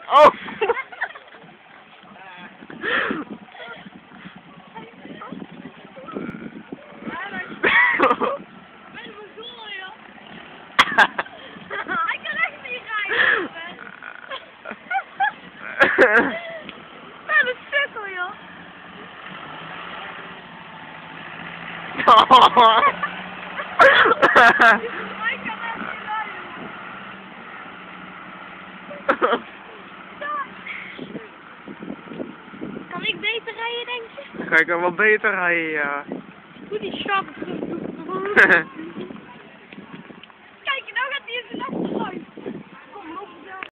Oh! Hij kan echt niet rijden. Wat een sukkel, joh. Hij kan echt niet rijden. Kan ik beter rijden, denk je? Ga ik wel beter rijden, ja. Hoe die sharp.